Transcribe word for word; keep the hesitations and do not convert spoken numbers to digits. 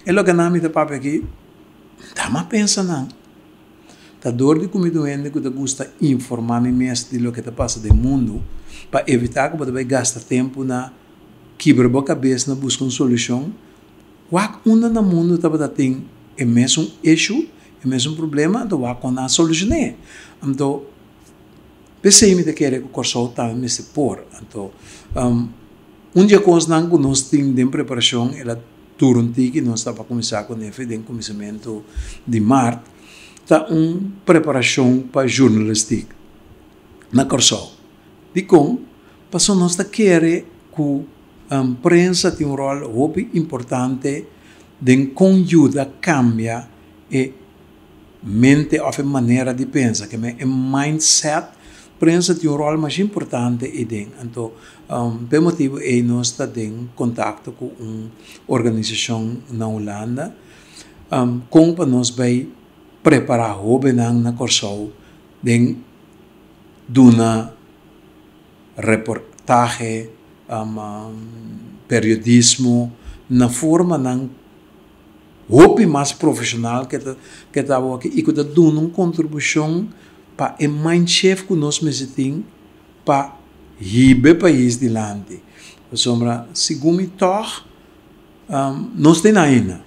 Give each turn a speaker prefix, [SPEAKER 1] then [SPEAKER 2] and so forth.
[SPEAKER 1] É lo que nami ta papo aqui, tá ma pensa não. Tá dor de comida doente que te gusta informar me mesmo de lo que te passa do mundo, para evitar que você vai gastar tempo na quebra a cabeça na busca uma solução. Wak una na mundo tá para tem é mesmo issue, é mesmo problema, do wak na solucionar. Então, pensei me de querer que o corso tá me se por. Então, um, um dia coisa não que nós temos de preparação, ela turunti que nós estava começar com F de começamento de março, tá uma preparação para jornalística na corso. De com, passou nós tá querer que a imprensa tem um rol muito importante de conjuda cambia e mente ou a maneira de pensar, que é mindset. A imprensa tem um rol mais importante e den. Então, um, por motivo é nós está em contato com uma organização na Holanda, um, com para nós vai preparar o benang na corso de uma reportagem, um, um, periodismo, na forma ng hopi mais profissional que está que está aqui e que está dando uma contribuição para o mindset que nós mesmo para hibe país de lande. Sombra, segundo mim, um, nós temos ainda.